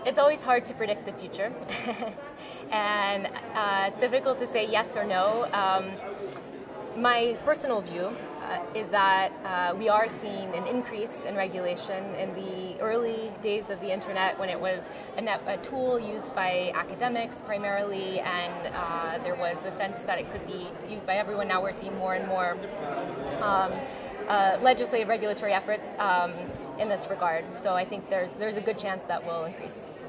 It's always hard to predict the future, and it's difficult to say yes or no. My personal view is that we are seeing an increase in regulation. In the early days of the internet, when it was a tool used by academics primarily, and there was a sense that it could be used by everyone, now we're seeing more and more legislative regulatory efforts in this regard. So I think there's a good chance that will increase.